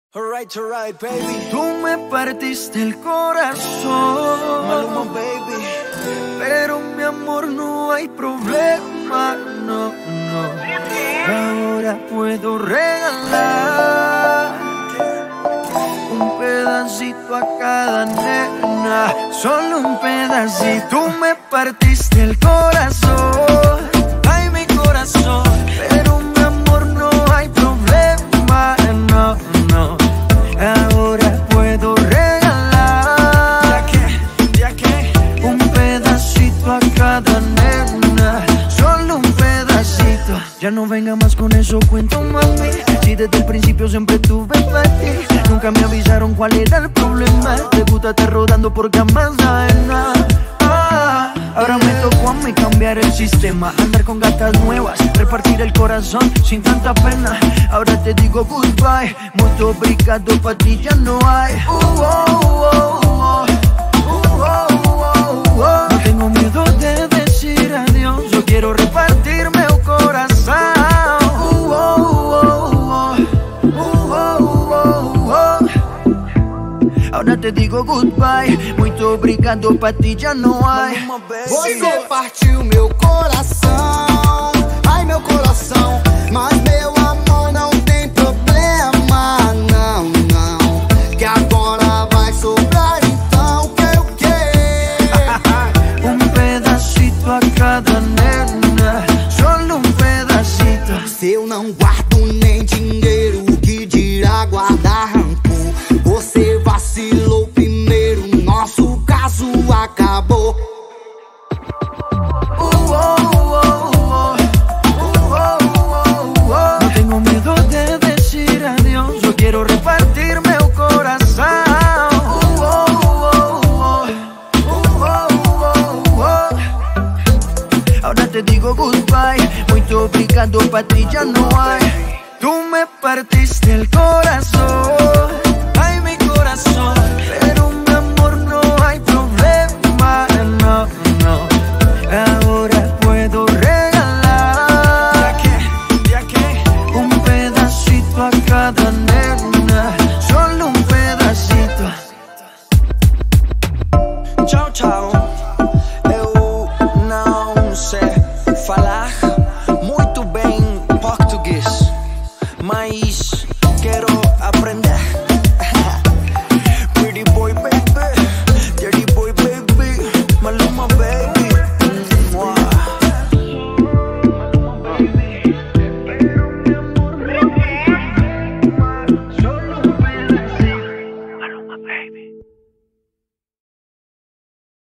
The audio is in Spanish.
Alright, baby. Tú me partiste el corazón, Maluma, baby. pero mi amor no hay problema, no. Ahora puedo regalar un pedacito a cada nena, solo un pedacito. Tú me partiste el corazón, ay mi corazón, pero mi amor no hay problema, no. Ahora puedo regalar un pedacito a cada nena, solo un pedacito. Ya no venga más con eso, cuento mami. Si desde el principio siempre tuve para ti, nunca me avisaron cuál era el problema. Te gusta estar rodando por camas ajenas. Ahora me tocó a mí cambiar el sistema, andar con gatas nuevas, repartir el corazón sin tanta pena. Ahora te digo goodbye, mucho obrigado, pa' ti ya no hay. No tengo miedo de decir adiós, yo quiero repartirme el corazón. Ahora te digo goodbye, muito obrigado, pa' ti já não há. Você partiu meu coração, ai meu coração, mas meu amor não tem problema, não. Que agora vai sobrar, então quero o quê? Pedacito a cada nena, solo um pedacito. Se eu não guardo nem dinheiro, que dirá guardar rancor? Você vacilou primeiro, nosso caso acabou. No tengo miedo de decir adiós, yo quiero repartirme el corazón. Ahora te digo goodbye, muito obrigado, pa' ti ya no hay. Tú me partiste el corazón.